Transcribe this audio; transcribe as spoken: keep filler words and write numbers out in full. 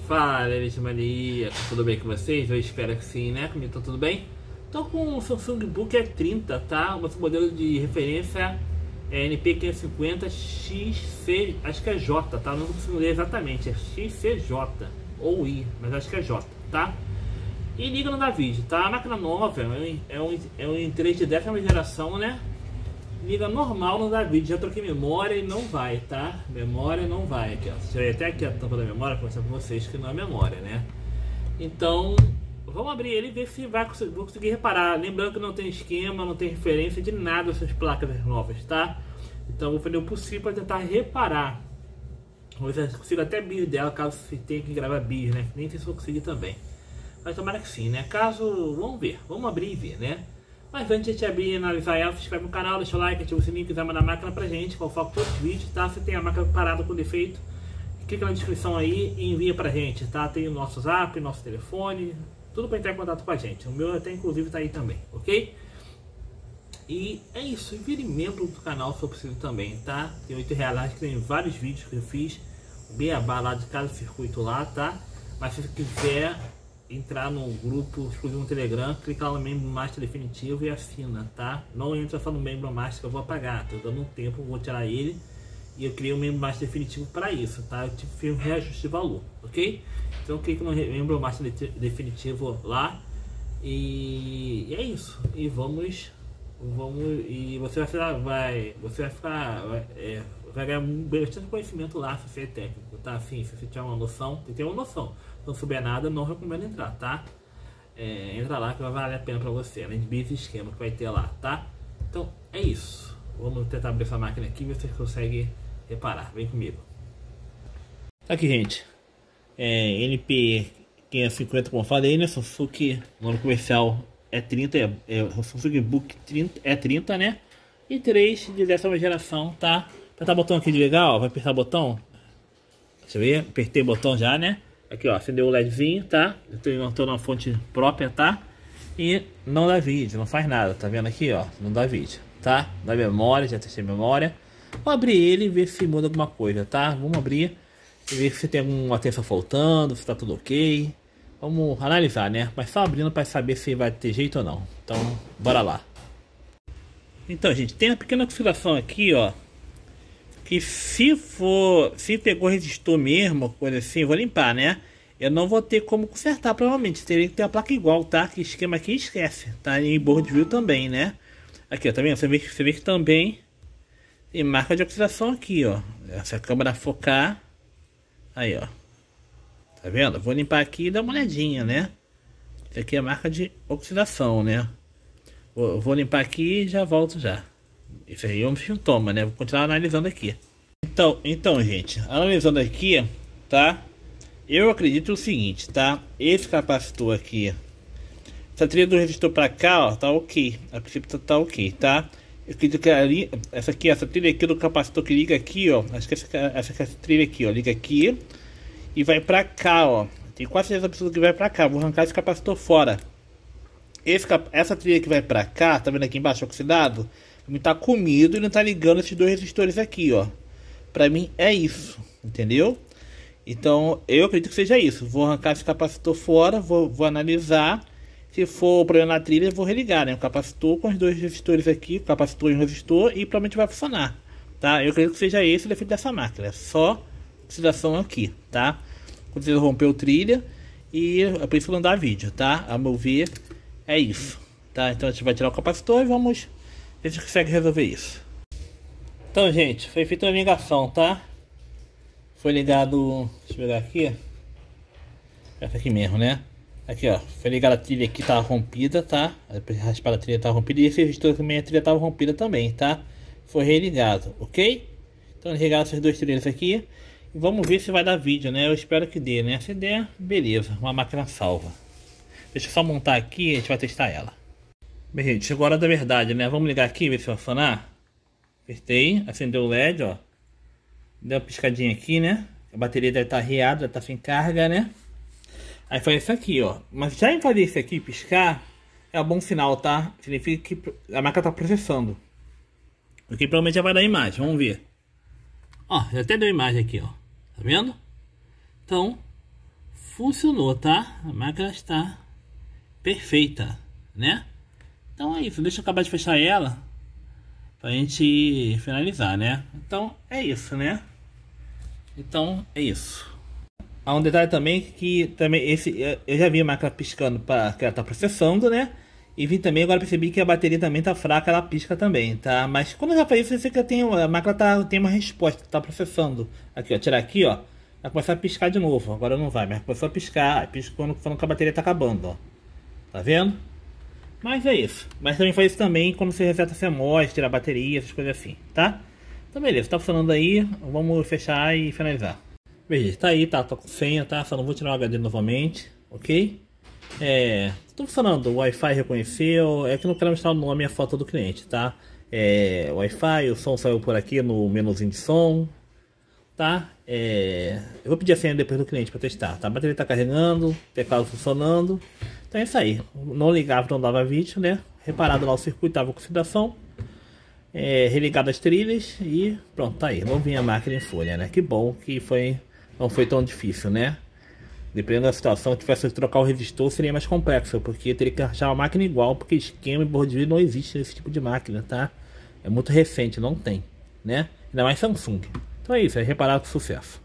Fala, Elis Mania, tudo bem com vocês? Eu espero que sim, né? Comigo tá tudo bem? Tô com o Samsung Book E trinta, tá? O nosso modelo de referência é N P quinhentos e cinquenta X C, acho que é J, tá? Não consigo ler exatamente, é X C J ou I, mas acho que é J, tá? E liga no David, tá? A máquina nova é um, é um, é um três de décima geração, né? Liga normal no David, já troquei memória e não vai, tá? Memória não vai aqui, ó. Tirei até aqui a tampa da memória para mostrar para vocês que não é memória, né? Então, vamos abrir ele e ver se vai conseguir, vou conseguir reparar. Lembrando que não tem esquema, não tem referência de nada essas placas novas, tá? Então, vou fazer o possível para tentar reparar. Vamos ver se eu consigo até bis dela, caso você tenha que gravar bis, né? Nem sei se eu conseguir também. Mas tomara que sim, né? Caso, vamos ver, vamos abrir e ver, né? Mas antes de abrir e analisar ela, se inscreve no canal, deixa o like, ativa o sininho, quiser mandar a máquina pra gente, qual foco todos os vídeos, tá? Se tem a máquina parada com defeito, clica na descrição aí e envia pra gente, tá? Tem o nosso zap, nosso telefone, tudo pra entrar em contato com a gente. O meu até inclusive tá aí também, ok? E é isso, e vire membro do canal se for possível também, tá? Tem oito reais, que tem vários vídeos que eu fiz, o beabá lá de cada circuito lá, tá? Mas se você quiser entrar no grupo exclusivo no Telegram, clica lá no membro master definitivo e assina, tá? Não entra só no membro master que eu vou apagar, tô dando um tempo, vou tirar ele e eu criei um membro master definitivo para isso, tá? Eu fiz um reajuste de valor, ok? Então clica no membro master definitivo lá e, e é isso. E vamos, vamos e você vai ficar, vai, você vai ficar, vai, é, vai ganhar bastante conhecimento lá se você é técnico, tá? Assim, se você tiver uma noção, tem que ter uma noção. Se não souber nada, não recomendo entrar, tá? É, entra lá que vai valer a pena pra você, além de bis e esquema que vai ter lá, tá? Então, é isso. Vamos tentar abrir essa máquina aqui e ver se você consegue reparar. Vem comigo. Aqui, gente. É, N P quinhentos e cinquenta, como eu falei, né? Samsung, nome comercial E trinta, é, é Samsung Book E trinta, né? E três de décima geração, tá? Apertar o botão aqui de ligar, ó. Vai apertar o botão. Deixa eu ver. Apertei o botão já, né? Aqui, ó, acendeu o LEDzinho, tá? Eu tô, tô na fonte própria, tá? E não dá vídeo, não faz nada, tá vendo aqui, ó? Não dá vídeo, tá? Dá memória, já testei memória. Vou abrir ele e ver se muda alguma coisa, tá? Vamos abrir e ver se tem alguma tensão faltando, se tá tudo ok. Vamos analisar, né? Mas só abrindo para saber se vai ter jeito ou não. Então, bora lá. Então, gente, tem uma pequena oscilação aqui, ó. Que se for, se pegou resistor mesmo, coisa assim, eu vou limpar, né? Eu não vou ter como consertar, provavelmente. Teria que ter a placa igual, tá? Que esquema aqui esquece, tá? E board view também, né? Aqui, ó, tá vendo? Você vê, você vê que também tem marca de oxidação aqui, ó. Se a câmera focar, aí, ó. Tá vendo? Vou limpar aqui e dar uma olhadinha, né? Isso aqui é a marca de oxidação, né? Vou, vou limpar aqui e já volto já. Isso aí é um sintoma, né? Vou continuar analisando aqui. Então, então, gente, analisando aqui, tá? Eu acredito o seguinte, tá? Esse capacitor aqui, essa trilha do resistor para cá, ó, tá ok. A princípio tá, tá ok, tá? Eu acredito que ali, essa aqui, essa trilha aqui do capacitor que liga aqui, ó. Acho que essa, essa, essa trilha aqui, ó, liga aqui e vai para cá, ó. Tem quase certeza absoluta que vai para cá. Vou arrancar esse capacitor fora. Esse, essa trilha que vai para cá, tá vendo aqui embaixo, oxidado? Me tá comido e não tá ligando esses dois resistores aqui, ó. Pra mim é isso, entendeu? Então eu acredito que seja isso. Vou arrancar esse capacitor fora, vou, vou analisar. Se for problema na trilha, eu vou religar, né? O capacitor com os dois resistores aqui, o capacitor e o resistor, e provavelmente vai funcionar, tá? Eu acredito que seja esse o defeito dessa máquina. É só oxidação aqui, tá? Quando você rompeu trilha e é por isso que não dá vídeo, tá? A meu ver é isso, tá? Então a gente vai tirar o capacitor e vamos... a gente consegue resolver isso. Então, gente, foi feita uma ligação, tá? Foi ligado... deixa eu pegar aqui. Essa aqui mesmo, né? Aqui, ó. Foi ligada a trilha aqui, tava rompida, tá? Raspar a trilha tava rompida. E esse resistor também, a trilha tava rompida também, tá? Foi religado, ok? Então, ligaram essas duas trilhas aqui. E vamos ver se vai dar vídeo, né? Eu espero que dê, né? Se der, beleza. Uma máquina salva. Deixa eu só montar aqui e a gente vai testar ela. Bem, gente, chegou a hora da verdade, né? Vamos ligar aqui, ver se vai funcionar. Apertei, acendeu o L E D, ó. Deu uma piscadinha aqui, né? A bateria deve estar riada, deve estar sem carga, né? Aí foi isso aqui, ó. Mas já em fazer isso aqui, piscar, é um bom sinal, tá? Significa que a máquina está processando. Aqui provavelmente já vai dar imagem, vamos ver. Ó, já até deu imagem aqui, ó. Tá vendo? Então, funcionou, tá? A máquina está perfeita, né? Então é isso, deixa eu acabar de fechar ela pra gente finalizar, né? Então é isso, né? Então é isso. Há um detalhe também que também esse eu já vi a máquina piscando para que ela tá processando, né? E vi também, agora percebi que a bateria também tá fraca, ela pisca também, tá? Mas quando eu já falei isso, eu sei que eu tenho, a máquina tá, tem uma resposta, tá processando. Aqui, ó, tirar aqui, ó, vai começar a piscar de novo. Agora não vai, mas começou a piscar, pisca quando falando que a bateria tá acabando, ó. Tá vendo? Mas é isso. Mas também faz isso também quando você reseta a C M O S, tira a bateria, essas coisas assim, tá? Então beleza, tá funcionando aí, vamos fechar e finalizar. Beleza, tá aí, tá, tô com senha, tá? Só não vou tirar o H D novamente, ok? É, tô funcionando, o Wi-Fi reconheceu, é que não quero mostrar o nome e a foto do cliente, tá? É, Wi-Fi, o som saiu por aqui no menuzinho de som, tá? É, eu vou pedir a senha depois do cliente para testar, tá? A bateria tá carregando, teclado funcionando, então é isso aí. Não ligava, não dava vídeo, né? Reparado lá o circuito, tava com oxidação, é, religado as trilhas e pronto, tá aí. Não vinha a máquina em folha, né? Que bom que foi, não foi tão difícil, né? Dependendo da situação, se tivesse que trocar o resistor seria mais complexo, porque teria que achar uma máquina igual, porque esquema e board de vídeo não existe nesse tipo de máquina, tá? É muito recente, não tem, né? Ainda mais Samsung. Então é isso, é reparado com sucesso.